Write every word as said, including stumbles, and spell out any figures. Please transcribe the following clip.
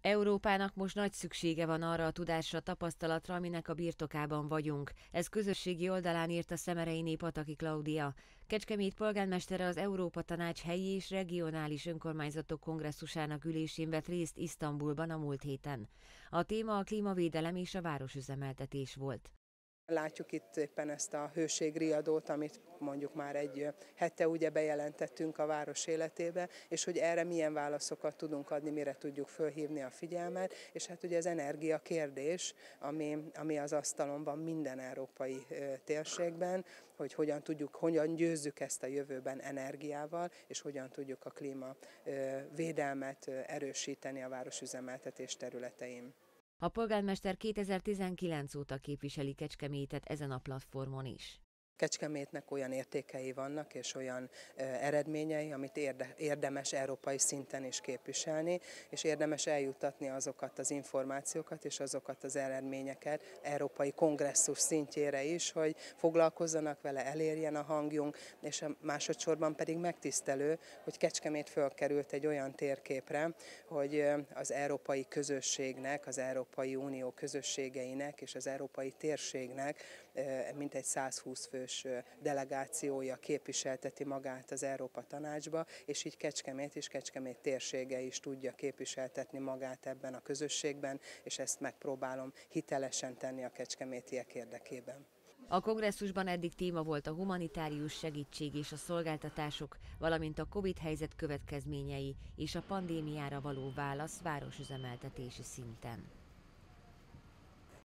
Európának most nagy szüksége van arra a tudásra, tapasztalatra, aminek a birtokában vagyunk. Ez közösségi oldalán írta Szemerényi Pataki Klaudia. Kecskemét polgármestere az Európa Tanács helyi és regionális önkormányzatok kongresszusának ülésén vett részt Isztambulban a múlt héten. A téma a klímavédelem és a városüzemeltetés volt. Látjuk itt éppen ezt a hőségriadót, amit mondjuk már egy hete ugye bejelentettünk a város életébe, és hogy erre milyen válaszokat tudunk adni, mire tudjuk fölhívni a figyelmet, és hát ugye az energia kérdés, ami, ami az asztalon van minden európai térségben, hogy hogyan tudjuk, hogyan győzzük ezt a jövőben energiával, és hogyan tudjuk a klímavédelmet erősíteni a városüzemeltetés területein. A polgármester kétezer-tizenkilenc óta képviseli Kecskemétet ezen a platformon is. Kecskemétnek olyan értékei vannak és olyan eredményei, amit érde, érdemes európai szinten is képviselni, és érdemes eljuttatni azokat az információkat és azokat az eredményeket európai kongresszus szintjére is, hogy foglalkozzanak vele, elérjen a hangjunk, és a másodszorban pedig megtisztelő, hogy Kecskemét fölkerült egy olyan térképre, hogy az európai közösségnek, az Európai Unió közösségeinek és az európai térségnek mintegy százhúsz fő delegációja képviselteti magát az Európa Tanácsba, és így Kecskemét és Kecskemét térsége is tudja képviseltetni magát ebben a közösségben, és ezt megpróbálom hitelesen tenni a kecskemétiek érdekében. A kongresszusban eddig téma volt a humanitárius segítség és a szolgáltatások, valamint a Covid helyzet következményei és a pandémiára való válasz városüzemeltetési szinten.